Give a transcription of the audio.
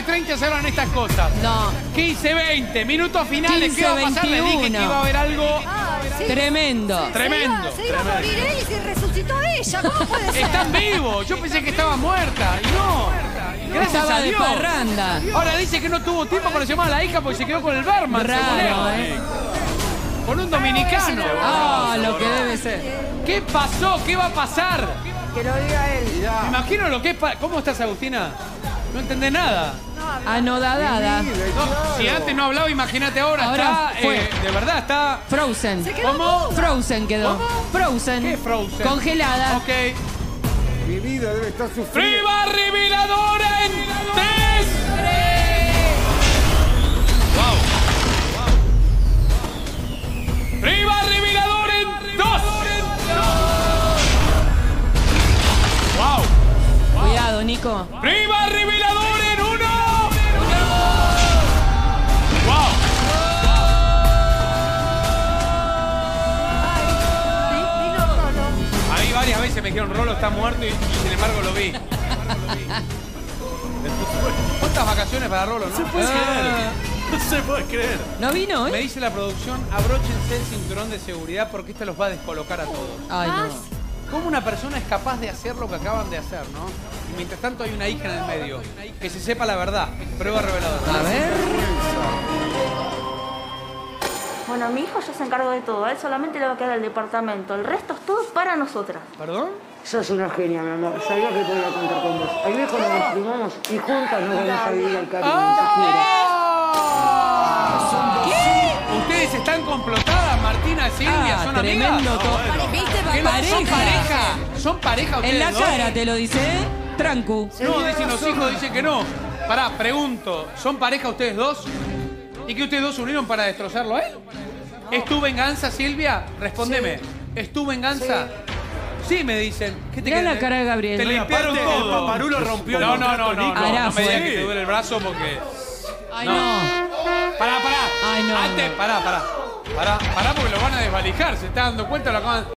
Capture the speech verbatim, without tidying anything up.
quince treinta se hablan estas cosas. No. quince veinte, minutos finales. ¿Qué va a pasar? Le dije que iba a haber algo Ah, sí. tremendo. Se tremendo. iba, se iba a morir él y se resucitó ella. ¿Cómo puede ser? Están vivos. Yo pensé que estaba muerta y no. Gracias Estaba a de Dios. parranda. Ahora dice que no tuvo tiempo para llamar a la hija porque se quedó con el barman. Raro, seguro. ¿eh? Con un dominicano. Ah, lo que debe ser. ¿Qué pasó? ¿Qué va a pasar? Que lo diga él. Me imagino lo que es... pa- ¿Cómo estás, Agustina? No entendés nada. Anodadada. No, si antes no hablaba, imagínate ahora. Ahora está, fue. eh, de verdad, está... Frozen. ¿Cómo? Frozen quedó. ¿Cómo? Frozen. ¿Qué Frozen? Congelada. Ok. Mi vida debe estar sufriendo. ¡Riva reveladora en tres! ¡Wow! ¡Riva reveladora en dos! ¡Wow! Cuidado, Nico. ¡Riva reveladora en uno! ¡Wow! Vino Rolo. A mí varias veces me dijeron, Rolo está muerto y, y sin embargo lo vi. ¿Cuántas vacaciones para Rolo, no? No se puede creer. No se puede creer. ¿No vino Me hoy? dice la producción, abróchense el cinturón de seguridad porque esto los va a descolocar a todos. Ay, no. ¿Cómo una persona es capaz de hacer lo que acaban de hacer, no? Y mientras tanto hay una hija en el medio. Que se sepa la verdad. Prueba reveladora. A ver. Bueno, mi hijo ya se encargó de todo. A él solamente le va a quedar el departamento. El resto es todo para nosotras. ¿Perdón? Sos una genia, mi amor. Sabía que podía contar con vos. Al viejo nos exprimamos y juntas nos vamos a vivir al cariño. ¡Ah! ¿Qué? ¿Ustedes están complotadas, Martina y Silvia? Ah, ¿Son tremendo amigas? todo. ¿Viste? ¿Qué no? Pareja. ¿Son pareja? ¿Son pareja ustedes En la dos? cara te lo dice, ¿eh? Trancu. No, dicen los hijos, dicen que no. Pará, pregunto. ¿Son pareja ustedes dos? ¿Y que ustedes dos se unieron para destrozarlo a él? ¿Es tu venganza, Silvia? Respóndeme. ¿Es tu venganza? Sí, me dicen. ¿Qué te Mirá queda? la cara de Gabriel. Te limpiaron Aparte, todo. el paparulo rompió el No, no, contrato, no, no. Nico. No, Hará no me digas fue. que te duele el brazo porque... Ay, No. no. Pará, pará. Ay, no. Antes, pará, pará. Pará, pará porque lo van a desvalijar. Se está dando cuenta, lo acaban...